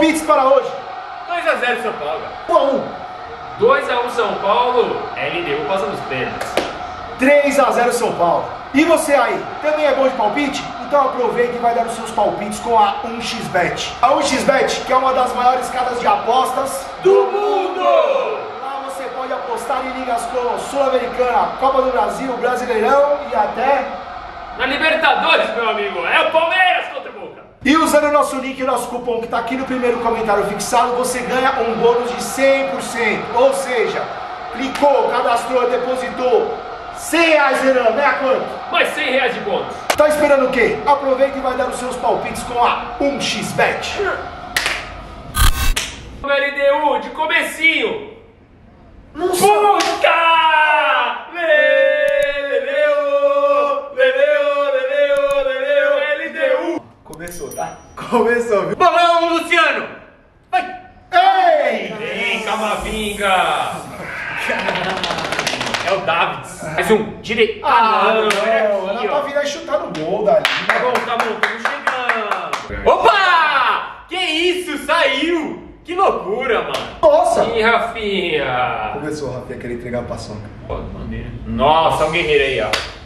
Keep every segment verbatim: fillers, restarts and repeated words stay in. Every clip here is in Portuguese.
Palpites para hoje. dois a zero São Paulo. Bom. dois a um São Paulo. L D U passa nos pênaltis. três a zero São Paulo. E você aí, também é bom de palpite? Então aproveita e vai dar os seus palpites com a um x bet. A um x bet, que é uma das maiores casas de apostas do mundo! Lá você pode apostar em ligas como Sul-Americana, Copa do Brasil, Brasileirão e até... na Libertadores, meu amigo. É o Palmeiras contra o Boca. E usando o nosso link e o nosso cupom que está aqui no primeiro comentário fixado, você ganha um bônus de cem por cento. Ou seja, clicou, cadastrou, depositou cem reais, Renan, né? A quanto? Mais cem reais de bônus. Tá esperando o quê? Aproveita e vai dar os seus palpites com a um x bet. L D U, de comecinho. Não Busca! Leleu, leleu, leleu, leleu, L D U. Começou, tá? Começou, viu? Bolão, Luciano. Vai. Ei! Vem, Camavinga. É o Davids. Mais um, direito. Ah, não, não, era aqui, ela ó. tá vindo aí chutar no gol dali. Tá bom, tá bom, estamos chegando. Opa! Que isso, saiu! Que loucura, mano. Nossa! Ih, Rafinha. Começou, Rafinha, querer entregar a paçoca. Nossa, o guerreiro aí, ó.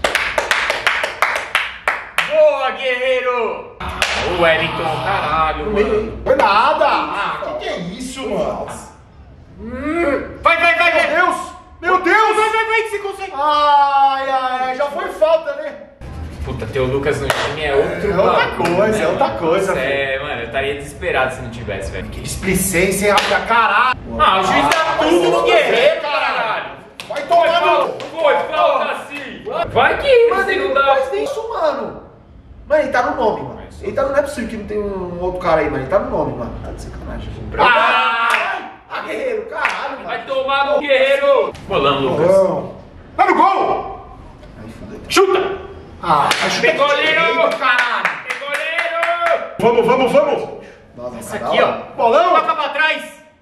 Boa, guerreiro! O Wellington, caralho, mano. Foi nada! Ah, que que é isso, mano? Hum, vai, vai, vai, vai! Meu Deus! Meu Deus! Vai, vai, vai, que você consegue! Ai, ai, já foi falta, né? Puta, ter o Lucas no time é outro É outra bagulho, coisa, né, é outra mano? coisa, Nossa, filho. é, mano, eu estaria desesperado se não tivesse, velho. Que displicência, hein, Rafinha? Caralho! Ah, o juiz dá tudo no guerreiro, caralho! Vai tomar no... Foi, falta assim! Vai que Mano, você ele não não dá... faz nem isso, mano. Mano, ele tá no nome, mano. Ele tá no... Não é possível que não tem um outro cara aí, mano. Ele tá no nome, mano. Tá de sacanagem. Ah! Ah, guerreiro, caralho, mano. Vai tomar no guerreiro! Bolão, Lucas. Não. Tá no gol! Aí, fudeu. Chuta! Ah, acho que Tem goleiro! caralho. Tem goleiro! Vamos, vamos, vamos! Nossa, Essa aqui, ó. Bolão! Toca pra trás!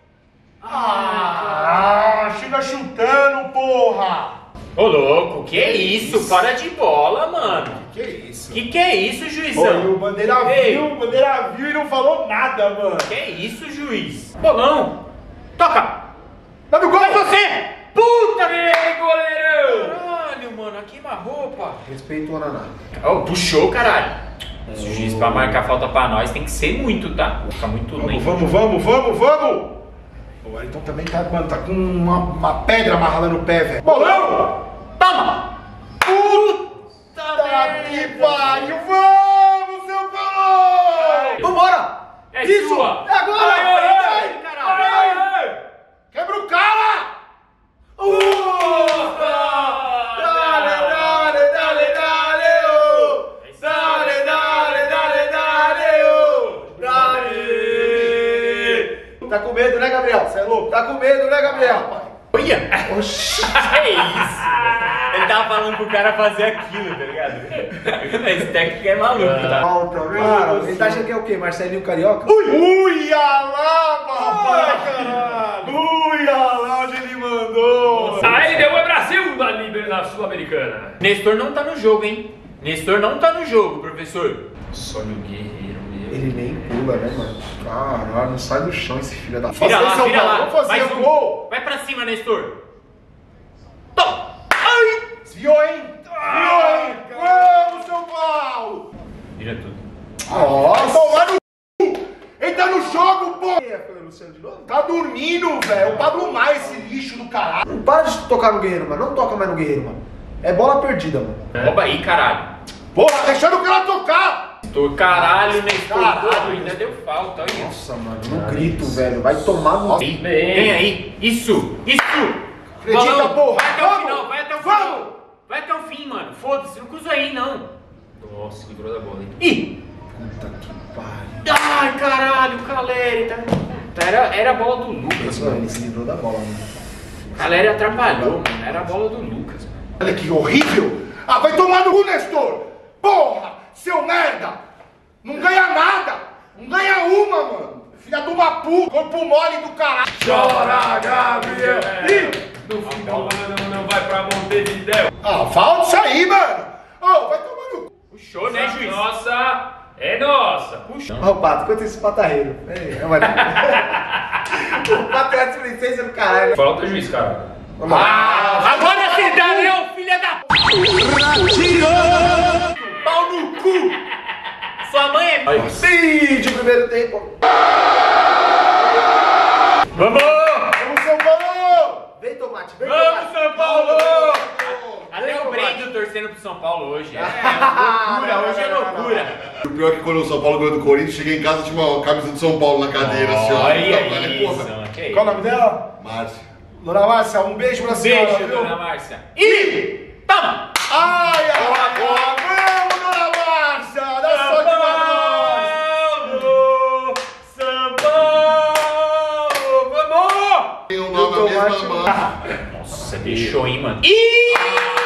Ah, chega chutando, porra! Ô, louco, que é isso? Para de bola, mano. Que isso? Que que é isso, Pô, e juizão? o Bandeira Ei. viu, o Bandeira viu e não falou nada, mano. Que é isso, juiz? Bolão! Toca! Tá no gol! Vai você! Puta que goleirão! Caralho, mano, a queima-roupa. Respeita o Ananá. Ó, puxou, caralho. Esse juiz pra marcar falta pra nós tem que ser muito, tá? Fica muito Vamos, lento. vamos, vamos, vamos, vamos! O Wellington também tá, mano, tá com uma, uma pedra amarrada no pé, velho. Bolão! Toma! Puta Que pariu! Vamos, seu Paulo! Vambora! É Isso! sua! É agora! Ai, ai, ai, Vai, caralho! vai! Ai, ai. Quebra o cara! Puta! Dale, dale, dale, dale, oh! Dale, dale, dale, dale, oh! Dale! Tá com medo, né, Gabriel? Você é louco? Tá com medo, né, Gabriel? Olha! Oxi! Que isso? Ele tava falando pro cara fazer aquilo, tá ligado? Esse técnico é maluco, tá? Falta, Cara, ele tá achando que é o quê? Marcelinho Carioca? Ui! Ui, alá, papai! Caralho! Ui, alá, onde ele mandou! A L D U é Brasil na Liber na Sul-Americana. Nestor não tá no jogo, hein? Nestor não tá no jogo, professor. Olha o guerreiro, meu. Ele nem pula, né, mano? Caralho, não sai do chão esse filho da... Vira Fazer lá, seu vira gol, lá. vamos fazer Mais o um. gol. Vai pra cima, Nestor. Toma. Ai. Desviou, hein? Desviou, hein? Vamos, São Paulo! Vira tudo. Nossa! Tomar no c... Ele tá no jogo, pô! Foi o Luciano de novo? Tá dormindo, velho! O Pablo Maia, esse lixo do caralho! Não para de tocar no Guerreiro, mano. Não toca mais no Guerreiro, mano. É bola perdida, mano. Rouba aí, caralho. Porra, deixando o cara tocar! Tô caralho, Nestor. Caralho, Pô, ainda deu falta, olha isso. Nossa, mano. Não grito, velho. Vai tomar no... Vem, vem aí. Isso, isso. Acredita, Balão, porra. Vai até o Vamos. final, vai até o Vamos. final. Vai até o fim, mano. Foda-se, não cruza aí, não. Nossa, livrou da bola, hein? Ih! Puta que pariu. Ai, caralho, o Caleri tá... tá- Era, era a bola do Lucas, Mano, ele mano. se livrou da bola, mano. O Caleri atrapalhou, mano. Era a bola do Lucas, mano. Olha que horrível! Ah, vai tomar no cu, Nestor! Porra! Seu merda! Não ganha nada! Não ganha uma, mano! Filha de uma puta! Corpo mole do caralho! Chora, Gabriel! Ih! No fim do ano não vai pra Montevidéu. Ah, falta isso aí, mano! Ô, vai tomar no cu! Puxou, né, juiz? Nossa! É nossa. Puxa. Ó, o Pato, quanto esse patarreiro? É, é, mano. O Pato é de licença do caralho. Falta juiz, cara. Vamos lá. Ah, agora você dá, meu filho da... Pau no cu. Sua mãe é... Sim, de primeiro tempo. Vamos! Vamos, São Paulo! Vem, Tomate, vem, Vamos, Tomate. São Paulo! Até Vem, o Tomate. Brendo torcendo pro São Paulo hoje. É loucura, hoje é loucura. O pior é que quando o São Paulo ganhou do Corinthians, cheguei em casa e tinha uma camisa do São Paulo na cadeira, assim, ó. Olha Eu falei, porra, isso, que Qual o isso. nome dela? Márcia. Dona Márcia, um beijo pra senhora. Beijo, viu? dona Márcia. E... Toma! Ai, ai, ai, vamos, Dona Márcia! Dá sorte pra nós! São Paulo! Vamos! Tem o nome da mesma tomate. mão. Nossa, deixou, hein, mano? Ih!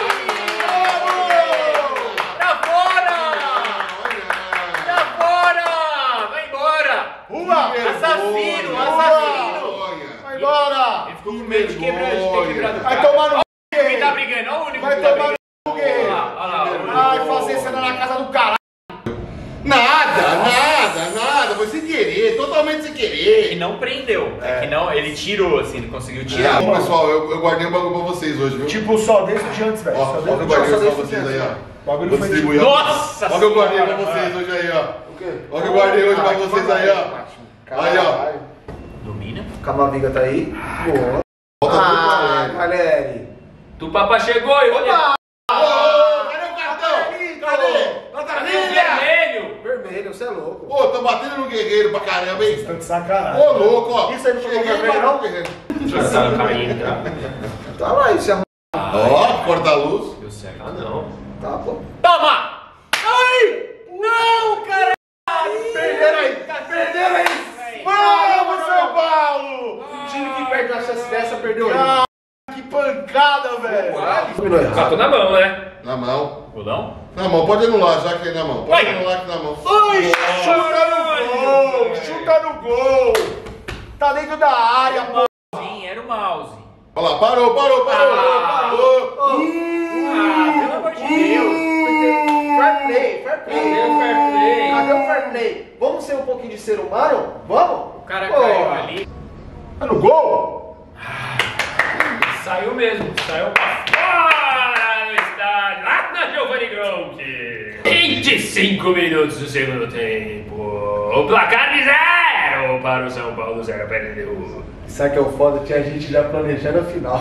Pra fora! Pra fora! Vai embora! Rua! Assassino, Rua! assassino! Vai embora! Ele ficou com medo de quebrar, de ter quebrado o Vai carro. tomar no c, Quem tá brigando? Olha o único Vai que tá tomar brigando. no c, guerreiro! Olha lá, olha lá. Vai fazer cena na casa do caralho! Nada, nada, nada. Foi sem querer, totalmente sem Que querer. não prendeu. É. Que não, ele tirou, assim, ele conseguiu É, tirar. bom, pessoal, eu, eu guardei um bagulho pra vocês hoje, viu? Tipo, só desde o dia antes, velho. Ó, Só ó, desde que eu o dia guardei antes. pra vocês aí, ó. O bagulho Vou foi distribuir, ó. Nossa Olha o que eu guardei pra Senhora, vocês hoje aí, ó. O quê? Olha o que eu guardei hoje pra vocês aí, ó. Aí, ó. Caralho. Domina. Camaviga tá aí. Boa. Volta tudo pra Ah, ele. Valério. Tupapá chegou e olha. Ô, cadê o cartão? Cadê? Cadê o vermelho? Vermelho, você é louco. Pô, tô batendo no guerreiro pra caramba, hein? Tá de sacanagem. Ô, louco, ó. Isso aí não foi Cheguei vermelho, e não? bateu no guerreiro. Passaram caindo, tá? Tá lá, isso é. Ó, corta a luz. Deu certo. Ah, não. Tá, pô. Toma! Ai! Não, cara! Perderam aí! Perderam aí! Vamos, São Paulo! O time que perde uma chance dessa perdeu aí. Ah, que pancada, velho! Combinou Já errado. tô na mão, né? Na mão. Bolão? Na mão, pode anular já que é na mão. Pode Vai. anular aqui na mão. Ai, chuta no gol! Chuta no gol! Tá dentro da área, pô! Sim, era o mouse. Olha lá, parou, parou, parou, Ah. parou. Ah, pelo amor de Deus! Fair play, fair play. Cadê o fair play? Cadê o fair play? Vamos ser um pouquinho de ser humano? Vamos? O cara Pô. caiu ali. Tá no gol? Saiu mesmo, saiu pra fora do estádio, lá na Giovanni Gronchi. vinte e cinco minutos do segundo tempo. O placar de zero para o São Paulo, zero para L D U. Sabe que é o foda? Tinha gente já planejando a final.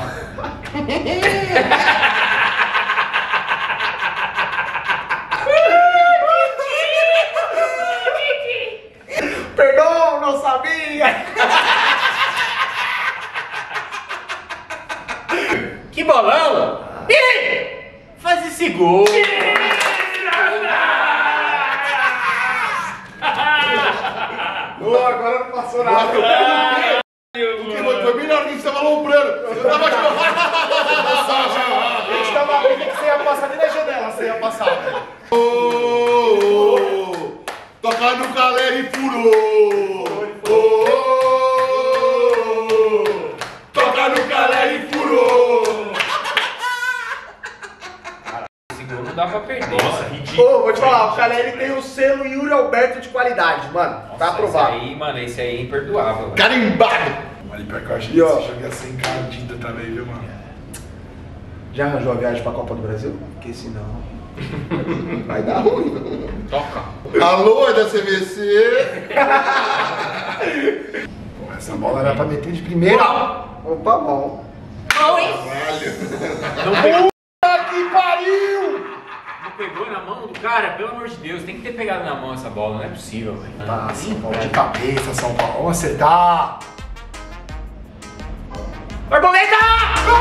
Perdão, não sabia! Que bolão! Ih! Faz esse gol! Ô, agora não passou nada. Que foi, foi bem na hora que a gente tava alombrando. Eu tava A gente tava vendo que você ia passar nem na janela, você ia passar, velho. Ô, ô, ô, tocar no galera e furou. Ô, ô, tocar no galera e furou. Esse gol não dá pra perder. Nossa, ridículo. Ô, vou te falar, o Caleri tem o selo Yuri Alberto de qualidade, mano. Tá aprovado. Esse aí, mano, esse aí é imperdoável. velho. Carimbado. Ali pra cá, eu acho E, ó. que esse jogo ia ser encardido também, viu, mano? Já arranjou a viagem pra Copa do Brasil? Porque senão vai dar ruim. Toca. Alô, é da C V C. Pô, essa bola era pra meter de primeira. Opa, bom. Não, hein? Caralho. Não pegou. Que pariu! Não pegou na mão do cara? Pelo amor de Deus, tem que ter pegado na mão essa bola, não é possível, velho. Tá, São Paulo de cabeça, São Paulo. Vamos acertar! Borboleta! Gol!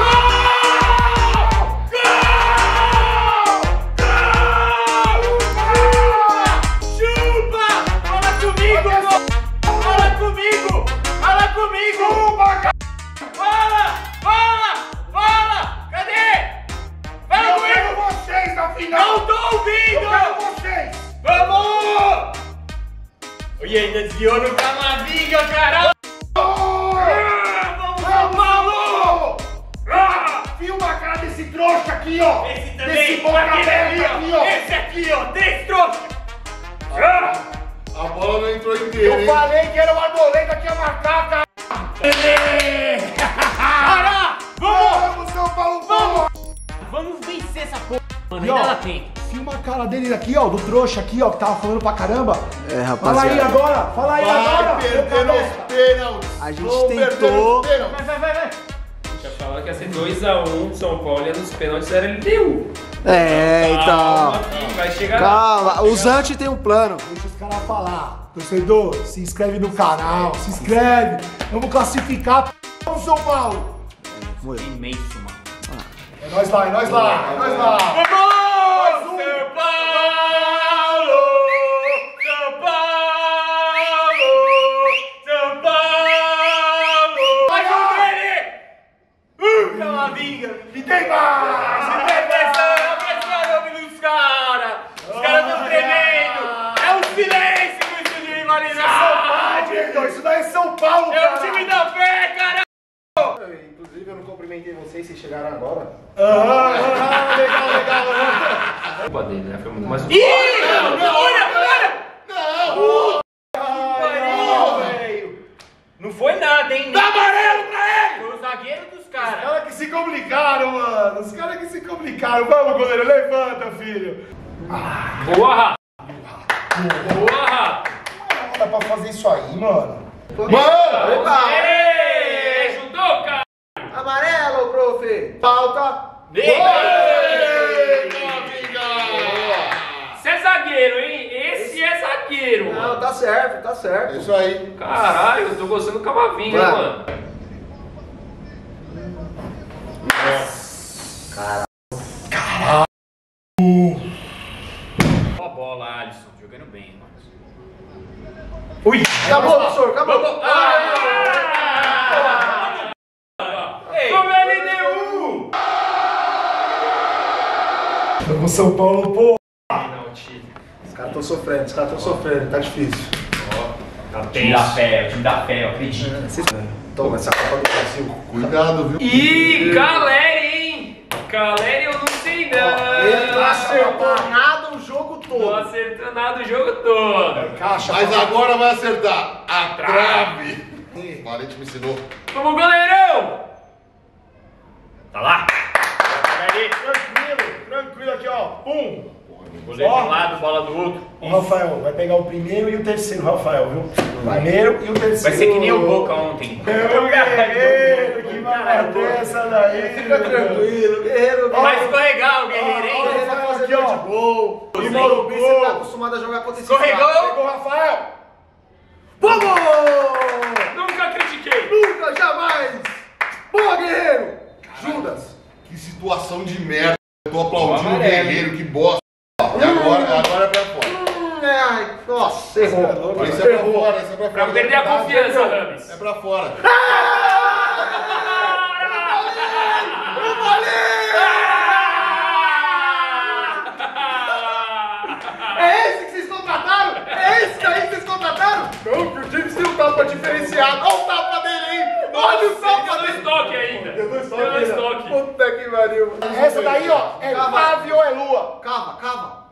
Chupa! Fala comigo, gol! Fala comigo! Fala comigo! Fala! Fala! Fala! Cadê? Fala Eu comigo! quero vocês na final! Não tô ouvindo! Eu quero vocês! Vamos! E ainda desviou no Camavinga, caralho! Ah, vamos, São Paulo! Ah! Filma a cara desse trouxa aqui, ó! Esse Desse também! boca Aquele aberta ali, aqui, ó! ó! Esse aqui, ó! Três trocos! A bola não entrou inteira, Eu hein? falei que era uma arboleda que ia marcar, cara. Cara, vamos! Vamos, São Paulo, vamos! Vamos vencer essa porra, mano. E, ó, Ainda dá tempo. filma a cara dele aqui, ó, do trouxa aqui, ó, que tava falando pra caramba. É, Fala aí rapaziada. agora, fala aí agora. Vai perder nos pênaltis. A gente Vão perder tentou. nos pênaltis. Vai, vai, vai, vai. Já falaram que ia ser dois a um São Paulo e nos pênaltis era L D U. É, Calma, então. filho, vai chegar lá. Calma, o Zante tem um plano. Deixa os caras falar. Torcedor, se inscreve no canal, se inscreve. Vamos classificar o São Paulo. Imenso, mano. É nós lá, é nós lá, é nós lá. Vamos! um. São Paulo! São Paulo! São Paulo! Mais um dele! Uh, Camavinga! E tem mais! A pressão, a pressão dos caras! Os caras estão tremendo! É o silêncio do time de rivalidade! Isso daí é São Paulo, É o time da fé, cara! Inclusive, eu não cumprimentei vocês, vocês chegaram agora. Aham, aham, legal, legal. A culpa dele, né? Foi muito mais... Não, Ih! não, Olha, olha! Não! Pariu, velho! Não foi nada, hein? Dá amarelo pra ele! Foi o zagueiro dos Os caras. caras que se complicaram, mano. Os caras que se complicaram. Vamos, goleiro, levanta, filho. Boa, Rafa! Boa, Rafa! Não dá pra fazer isso aí, mano. Mano! Ei, ajudou, cara! Amarelo, profe. Falta. Ei, Camavinga! Você é zagueiro, hein? Esse é zagueiro, Não, mano. tá certo, tá É certo. isso aí. Caralho, eu tô gostando do Camavinga, Vai. mano. Ó a bola, Alisson, jogando bem, mano. Ui. Acabou, professor, acabou. Ah! Como é L D U! Vamos, São Paulo, pô. Não, time. Os caras estão sofrendo, os caras estão sofrendo, tá difícil. Tá time da fé, o time da fé, eu acredito. Toma essa Copa do Brasil. Cuidado, viu? Ih, Caleri, hein? Caleri eu não sei não. Ele não acertou nada o jogo Não todo. acertou nada o jogo todo. Caixa. Mas papai. agora vai acertar a Trave. trave. O Valente me ensinou. Vamos, goleirão! Tá lá. Tranquilo, tranquilo aqui, ó. Pum. Goleiro de um lado, bola do outro. O Rafael vai pegar o primeiro e o terceiro, Rafael, viu? O primeiro e o terceiro. Vai ser que nem o Boca ontem. Meu guerreiro, que maravilha essa daí. Fica tranquilo, guerreiro. Vai escorregar o guerreiro, Ele hein? vai fazer gol de gol. E Morumbi, você tá acostumado a jogar contra esse Escorregou. cara. Pegou o Rafael. Vamos! Nunca critiquei. Nunca, jamais! Boa, guerreiro! Judas! Que situação de merda. Eu tô aplaudindo o Amarelo. guerreiro, que bosta. E agora, agora é pra fora. Hum, ai, nossa, errou. Isso é pra fora, isso é pra fora. Pra perder a confiança, Rames. É pra fora. É esse que vocês contrataram? É esse aí que vocês contrataram? Não, que o James tem um tapa diferenciado. Olha o tapa dele aí! Olha o tapa Deu no dele! estoque ainda. Deu dois Deu no toques. estoque. Puta que pariu. Essa daí, ó, é Calma. Fave ou é Lua? Calma, calma.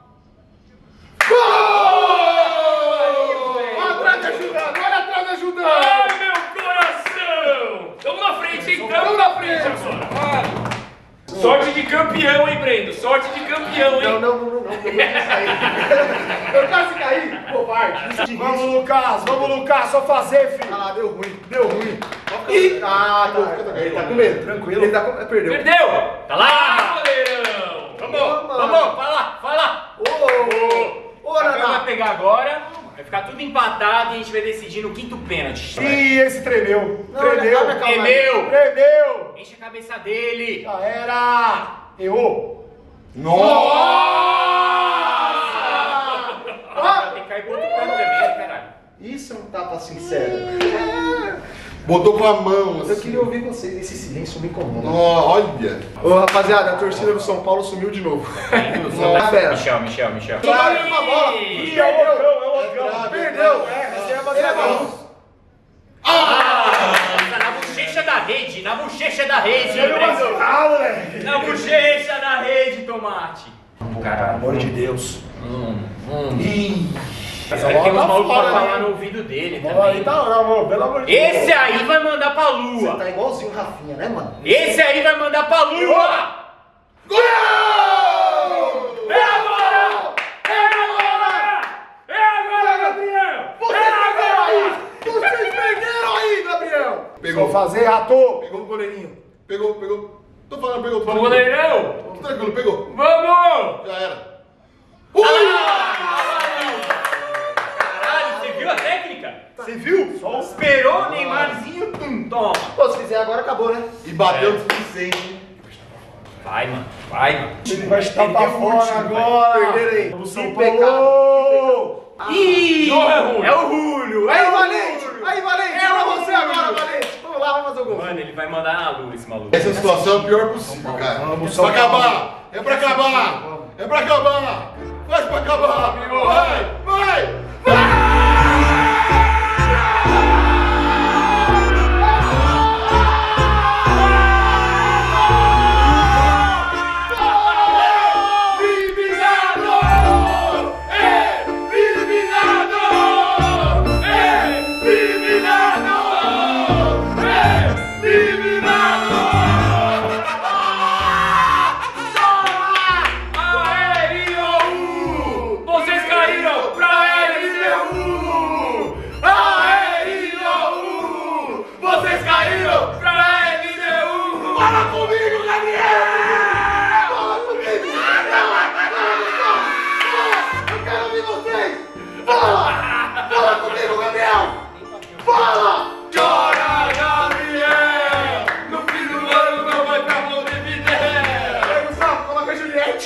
Olha atrás ajudando, olha atrás ajudando. Ai, meu coração! Tamo na frente, hein? Tamo na frente agora. Sorte de campeão, hein, Brendo? Sorte de campeão, Não, hein? não, não, não, não. Eu quase caí. Eu quase caí, covarde. Vamos, Lucas, vamos, Lucas, só fazer, filho. Ah, deu ruim, deu ruim. Ih, ah, tá, ele tá com medo. Tranquilo. Ele tá com... Perdeu. Perdeu! Tá lá, goleirão! Vamos, Vamos. vamos, vai lá, vai lá! Ô, ô, O Gabriel vai Naná. pegar agora, vai ficar tudo empatado e a gente vai decidir no quinto pênalti. Ih, esse tremeu. Não, Tremeu. calma, calma. Tremeu! Tremeu. Enche a cabeça dele! Já era. Errou. Nossa! Ah, tem que cair pro outro canto também, caralho. Isso é um tapa sincero. Botou com a mão, assim. Eu queria ouvir vocês, esse silêncio me incomoda. Ó, olha. Ô, rapaziada, a torcida do São Paulo sumiu de novo. Nossa, fera. Michel, Michel, Michel. Vai, uma bola. Ih, é o Ocão, é o Ocão. Trave, Perdeu. trave. É, Ele é bom. Ah, na bochecha da rede, na bochecha da rede, Ele é Breno. emocionado, moleque. Na bochecha da rede, tomate. Pelo amor de Deus. Hum, hum. Ih. Só tem uns malucos pra falar no ouvido dele também. Pelo amor de Deus. Esse aí vai mandar pra Você lua. tá igualzinho o Rafinha, né, mano? Esse aí vai mandar pra lua. Gol! É agora! É agora! É agora, Gabriel! É agora! Vocês perderam aí, Gabriel! Pegou, Vou fazer, rato. Pegou o goleirinho. pegou, pegou. Tô falando, pegou. Tô Vamos, falando. goleirão! Tô tranquilo, pegou. Vamos! Já era. Caralho, você viu a técnica? Você viu? Só esperou o Neymarzinho, tum, toma. Pô, se fizer agora, acabou, né? E bateu É. o suficiente. Vai, mano, vai, mano. Ele vai estar pra Perdeu o fora último, agora. Perderam aí. Vamos, Que São pecado. Paulo. Ih, não é o Julio. É o Julio. Aí, é o Valente! Julio. Aí, Valente! É É pra o você Julio. agora, Valente! Vamos lá, vamos fazer o gol. Mano, ele vai mandar na lua esse maluco. Essa situação é a pior possível, cara. Vamos, É São pra Paulo. acabar! É pra acabar! É pra acabar! Faz pra acabar! Vai! Vai! Vocês caíram pra L D U! Vocês caíram pra L D U! Fala comigo, Gabriel! Fala comigo! Eu quero ouvir vocês! Fala! Fala comigo, Gabriel! Fala! Chora, Gabriel! No fim do ano não vai pra Montevidéu! Aí, Gustavo, coloca a Juliette!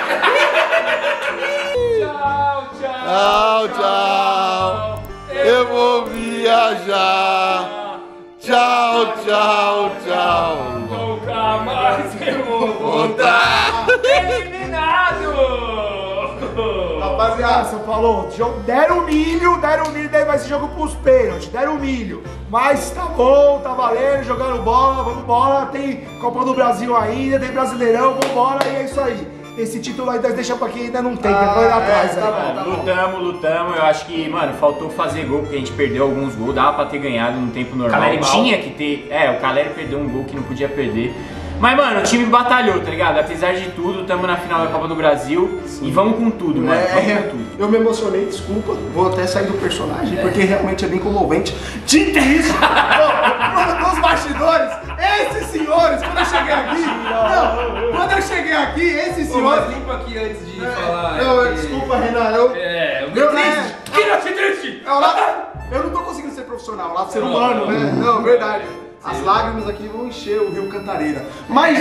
Tchau, tchau! Tchau, tchau! Eu vou viajar! Tchau, tchau, tchau! Nunca mais eu vou Voltar! eliminado! Rapaziada, São Paulo, jogo- deram milho, deram milho, daí vai ser jogo pros pênaltis, deram milho. Mas tá bom, tá valendo, jogando bola, vamos embora. Tem Copa do Brasil ainda, tem Brasileirão, vambora e é isso aí. Esse título aí nós deixamos pra quem ainda não tem, que vai lá atrás tá aí. bom, tá bom. Lutamos, lutamos. Eu acho que, mano, faltou fazer gol porque a gente perdeu alguns gols. Dava pra ter ganhado no tempo normal. Caleri mal. Tinha que ter. É, o Caleri perdeu um gol que não podia perder. Mas, mano, o time batalhou, tá ligado? Apesar de tudo, tamo na final da Copa do Brasil. E vamos com tudo, mano. Vamos É, com tudo. eu me emocionei, desculpa, vou até sair do personagem, porque realmente é bem comovente. Dito isso, ó, nos bastidores, esses senhores, quando eu cheguei aqui, não, quando eu cheguei aqui, esses Pô, mas senhores... limpa aqui antes de falar. Não, é que- desculpa, Renan, eu... É, o eu triste. Que noite triste! É o lado, eu não tô conseguindo ser profissional, o lado ser Não, humano, não. né? Não, verdade. As lágrimas aqui vão encher o Rio Cantareira. Mas...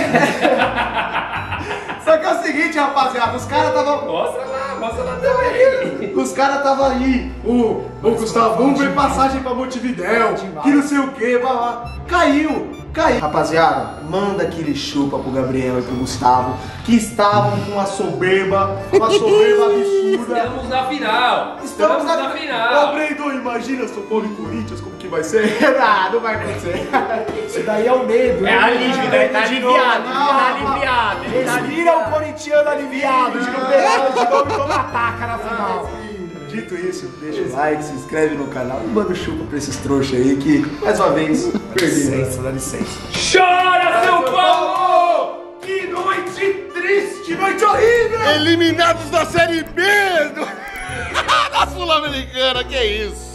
Só que é o seguinte, rapaziada, os caras estavam... Mostra lá, mostra lá também. Os caras estavam aí, o, o Gustavo, vamos ver passagem pra Montevidéu, que não sei o que, blá, blá. Caiu, caiu. Rapaziada, manda aquele chupa pro Gabriel e pro Gustavo, que estavam com uma soberba, uma soberba absurda. Estamos na final. Estamos na, na final. Ô, Brandon, imagina São Paulo e Corinthians, como que vai ser? Ah, não vai acontecer. Isso daí é o medo. É né? alívio, né? Tá aliviado, ele tá aliviado. Ele tá Respira o corintiano aliviado de não pegar de novo e toma ataca na final. Dito isso, deixa o like, se inscreve no canal e manda o chupa pra esses trouxas aí que, mais uma vez, Dá perderam. licença, dá licença. Chora, São Paulo! Que noite triste, que noite horrível! Eliminados da Série B do... da Sul-Americana, que isso?